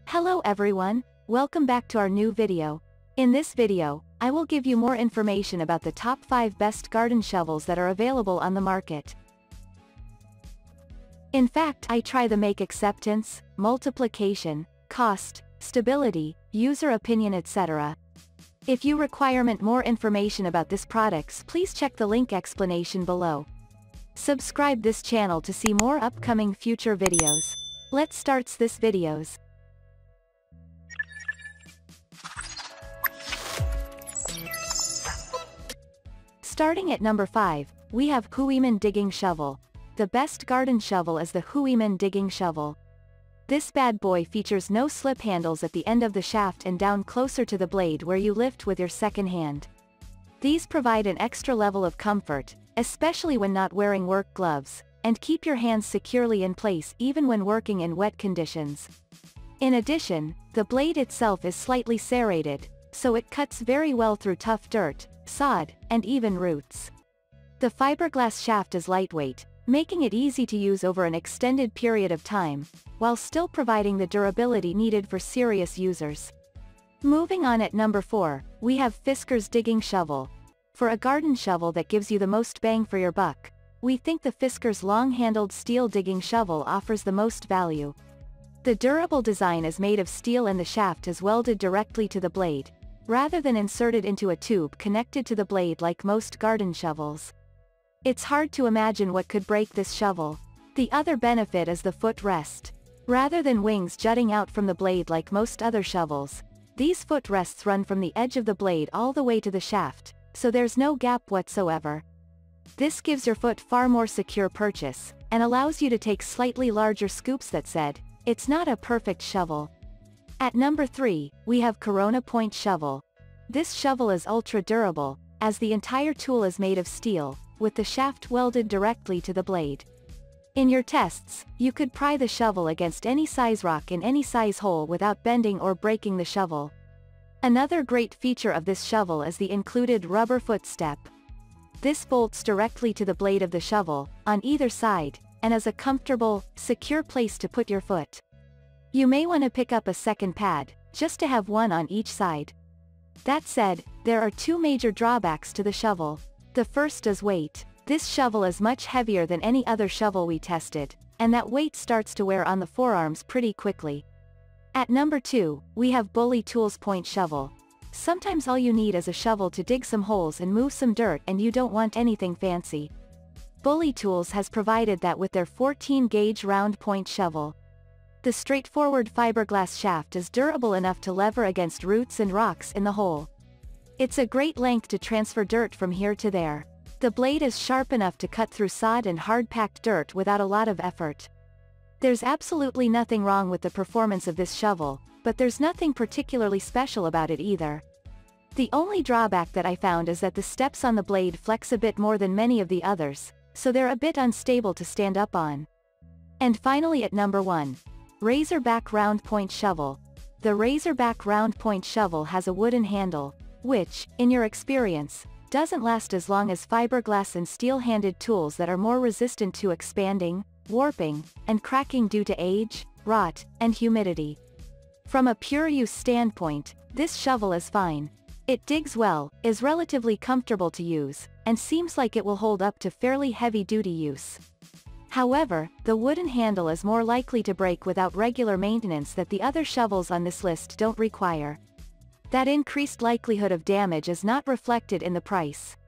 Hello everyone, welcome back to our new video. In this video, I will give you more information about the top 5 best garden shovels that are available on the market. In fact, I try the make acceptance, multiplication, cost, stability, user opinion etc. If you requirement more information about this products, please check the link explanation below. Subscribe this channel to see more upcoming future videos. Let's starts this videos. Starting at number 5, we have Hooyman Digging Shovel. The best garden shovel is the Hooyman Digging Shovel. This bad boy features no slip handles at the end of the shaft and down closer to the blade where you lift with your second hand. These provide an extra level of comfort, especially when not wearing work gloves, and keep your hands securely in place even when working in wet conditions. In addition, the blade itself is slightly serrated, so it cuts very well through tough dirt, sod, and even roots. The fiberglass shaft is lightweight, making it easy to use over an extended period of time, while still providing the durability needed for serious users. Moving on at number 4, we have Fiskars Digging Shovel. For a garden shovel that gives you the most bang for your buck, we think the Fiskars long-handled steel digging shovel offers the most value. The durable design is made of steel and the shaft is welded directly to the blade, rather than inserted into a tube connected to the blade like most garden shovels. It's hard to imagine what could break this shovel. The other benefit is the foot rest. Rather than wings jutting out from the blade like most other shovels, these foot rests run from the edge of the blade all the way to the shaft, so there's no gap whatsoever. This gives your foot far more secure purchase, and allows you to take slightly larger scoops. That said, it's not a perfect shovel. At number 3, we have Corona Point Shovel. This shovel is ultra durable, as the entire tool is made of steel, with the shaft welded directly to the blade. In your tests, you could pry the shovel against any size rock in any size hole without bending or breaking the shovel. Another great feature of this shovel is the included rubber footstep. This bolts directly to the blade of the shovel, on either side, and is a comfortable, secure place to put your foot. You may want to pick up a second pad, just to have one on each side. That said, there are 2 major drawbacks to the shovel. The first is weight. This shovel is much heavier than any other shovel we tested, and that weight starts to wear on the forearms pretty quickly. At number 2, we have Bully Tools Point Shovel. Sometimes all you need is a shovel to dig some holes and move some dirt and you don't want anything fancy. Bully Tools has provided that with their 14-gauge round point shovel. The straightforward fiberglass shaft is durable enough to lever against roots and rocks in the hole. It's a great length to transfer dirt from here to there. The blade is sharp enough to cut through sod and hard-packed dirt without a lot of effort. There's absolutely nothing wrong with the performance of this shovel, but there's nothing particularly special about it either. The only drawback that I found is that the steps on the blade flex a bit more than many of the others, so they're a bit unstable to stand up on. And finally at number 1. Razorback Round Point Shovel. The Razorback Round Point Shovel has a wooden handle, which, in your experience, doesn't last as long as fiberglass and steel-handed tools that are more resistant to expanding, warping, and cracking due to age, rot, and humidity. From a pure use standpoint, this shovel is fine. It digs well, is relatively comfortable to use, and seems like it will hold up to fairly heavy-duty use. However, the wooden handle is more likely to break without regular maintenance that the other shovels on this list don't require. That increased likelihood of damage is not reflected in the price.